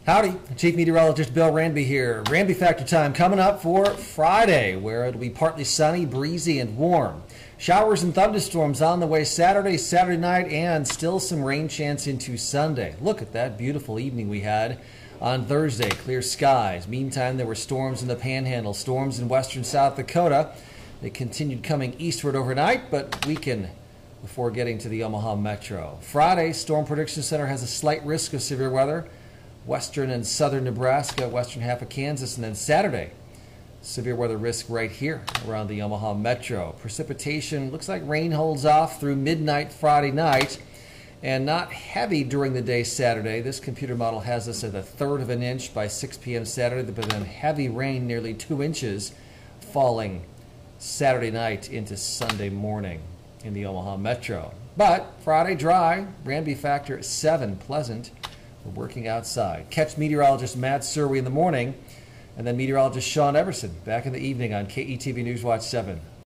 Howdy, Chief Meteorologist Bill Randby here. Randby Factor time coming up for Friday, where it'll be partly sunny, breezy, and warm. Showers and thunderstorms on the way Saturday night, and still some rain chance into Sunday. Look at that beautiful evening we had on Thursday. Clear skies. Meantime, there were storms in the Panhandle, storms in western South Dakota. They continued coming eastward overnight, but weakened before getting to the Omaha Metro. Friday, Storm Prediction Center has a slight risk of severe weather. Western and southern Nebraska, western half of Kansas, and then Saturday, severe weather risk right here around the Omaha Metro. Precipitation looks like rain holds off through midnight Friday night and not heavy during the day Saturday. This computer model has us at 1/3 of an inch by 6 p.m. Saturday, but then heavy rain, nearly 2 inches, falling Saturday night into Sunday morning in the Omaha Metro. But Friday dry, Randby Factor at 7, pleasant. We're working outside. Catch meteorologist Matt Surwey in the morning, and then meteorologist Sean Everson back in the evening on KETV News Watch 7.